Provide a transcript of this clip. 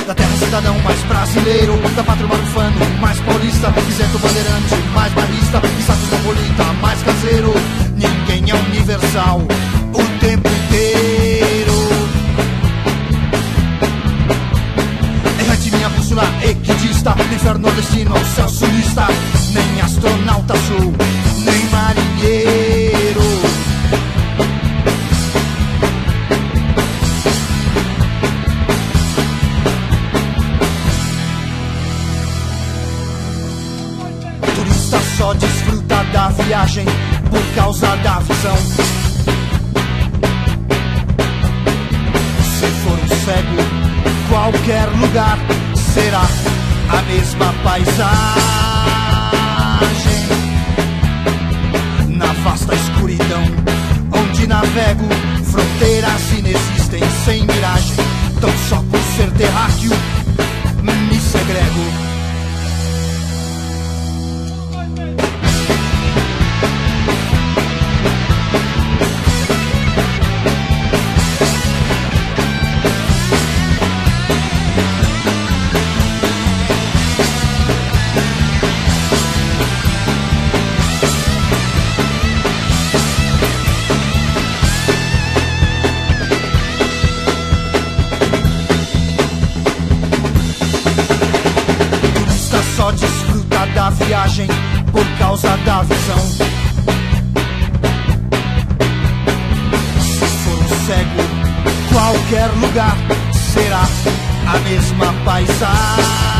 Da terra cidadão mais brasileiro, da pátria marufano mais paulista, isento bandeirante mais barrista, status napolita mais caseiro. Ninguém é universal o tempo inteiro. Errante minha bússola equidista, nem inferno nordestino ao céu sulista, nem astronauta sou, nem marinheiro. Turista só desfruta da viagem por causa da visão. Se for um cego, qualquer lugar será a mesma paisagem. Na vasta escuridão onde navego, fronteiras inexistem sem miragem. Tão só por ser terráqueo me segrego. Só desfruta da viagem por causa da visão. Se for um cego, qualquer lugar será a mesma paisagem.